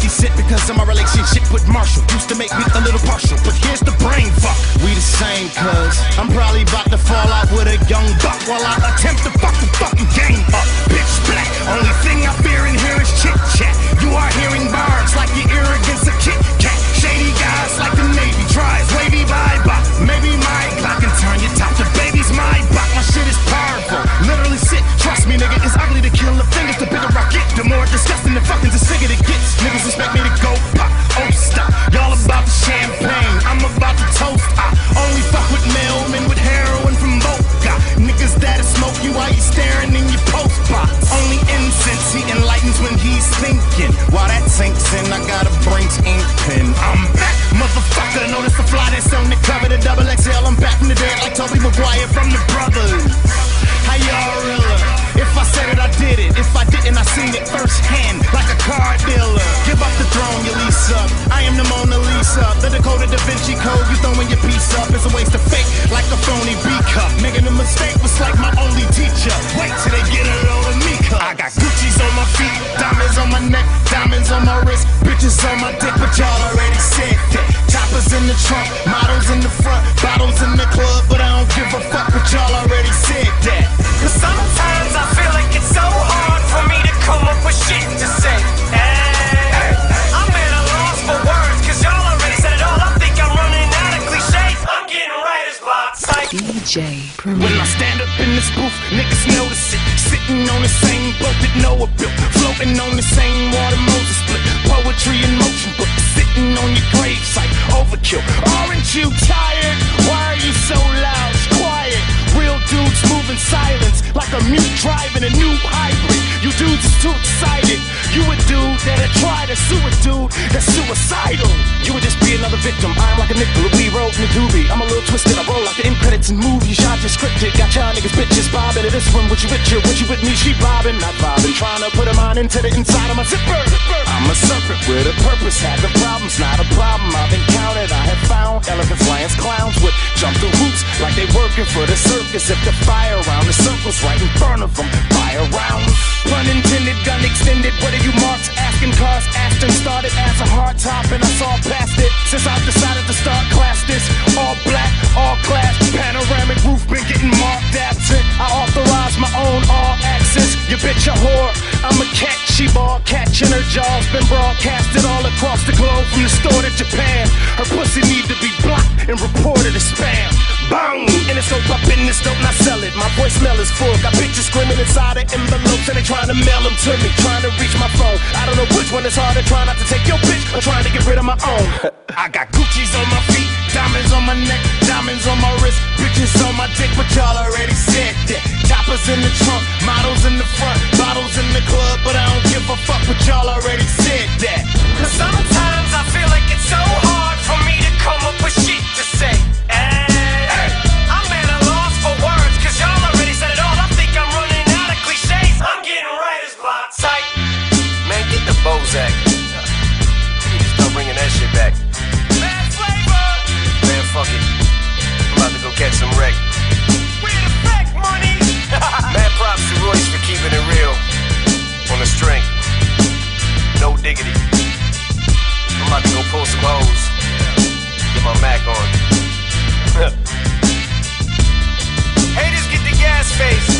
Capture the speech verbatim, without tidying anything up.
she sit because of my relationship with Marshall. Used to make me a little partial, but here's the brain fuck. We the same, cuz I'm probably about to fall out with a young buck while I attempt to fuck the fucking game up. Bitch black, only thing I fear in here is chit chat. You are hearing bars like your ear against a Kit Kat. Shady guys like the Navy tries, wavy bye bye. Maybe my Glock can turn your top to babies. My buck, my shit is powerful, literally sick. Trust me, nigga, it's ugly to kill the fingers. The bigger I get, the more disgusting the fucking disfigured it gets. Niggas expect me to go pop, oh stop. Y'all about the champagne, I'm about to toast. I only fuck with mailmen with heroin from Boca. Niggas that'll smoke you while you staring in your post box. Only incense he enlightens when he's thinking. While that sinks in, I got a Brinks ink pen. I'm back, motherfucker. Notice the fly that's on the cover, the double X L. I'm back from the dead like Toby Maguire from the Brothers. How y'all real? If I said it, I did it. If I didn't, I seen it firsthand, like a car dealer. Give up the throne, you lease up. I am the Mona Lisa, the Dakota Da Vinci Code. You throwing your piece up is a waste of fake, like a phony B-cup. Making a mistake was like my only teacher. Wait till they get it over me, cuz I got Gucci's on my feet, diamonds on my neck, diamonds on my wrist, bitches on my dick, but y'all already said that. Choppers in the trunk, models in the front, bottles in the club, but I don't give a fuck, but y'all already said that. Cause sometimes I feel like it's so hard for me to come up with shit to say. Hey, I'm at a loss for words, cause y'all already said it all. I think I'm running out of cliches. I'm getting writer's block. D J Premier. When I stand up in this booth, niggas notice it. Sitting on the same boat that Noah built, floating on the same water Moses split. Poetry in motion, but sitting on your gravesite. Overkill. Aren't you tired? Why are you so loud? It's quiet. Real dudes move in silence, like a mute driving a new hybrid. You dudes is too excited. You a dude that'll try to sue a dude that's suicidal. You would just be another victim. I'm like a nickel, we rolled in the doobie. I'm a little twisted, I roll like the end credits in movies. Y'all just scripted, got y'all niggas bitches bobbing. To this one, what you with you, what you with me, she bobbing, not bobbing. Trying to put a mind into the inside of my zipper. I'm a serpent with a purpose, having problems, not a problem I've encountered. I have found elephants, lions, clowns would jump through hoops like they working for the circus. If the fire around the circle's right in front of them, fire around. Pun intended, gun extended. What are you marks asking? Cars Aston started as a hard top and I saw past it. Since I've decided to start class this, all black, all glass, panoramic roof been getting marked absent. I authorize my own all access. You bitch a whore, I'm a cat, she ball catching her jaws. Been broadcasted all across the globe from the store to Japan. Her pussy need to be blocked and reported as spam. Boom! In the scope, up in this dope, not sell it. My voicemail is full. Got pictures screaming inside of envelopes, and they trying to mail them to me. Trying to reach my phone. I don't know which one is harder. Trying not to take your bitch, or trying to get rid of my own. I got Gucci's on my feet, diamonds on my neck, diamonds on my wrist, bitches on my dick, but y'all already said that. Choppers in the trunk, models in the front, bottles in the club, but I don't give a fuck, but y'all already said that. Cause sometimes I feel like it's so hard for me to come up with shit to say. Hey, I'm at a loss for words, cause y'all already said it all. I think I'm running out of cliches. I'm getting writer's block. Tight. Man, get the Bozak. You need to start bringing that shit back. Mad flavor. Man, fuck it. I'm about to go catch some wreck. We're the fact money. Mad props to Royce for keeping it real. On the string. No diggity. I'm about to go pull some hoes. Get my Mac on. Haters get the gas face.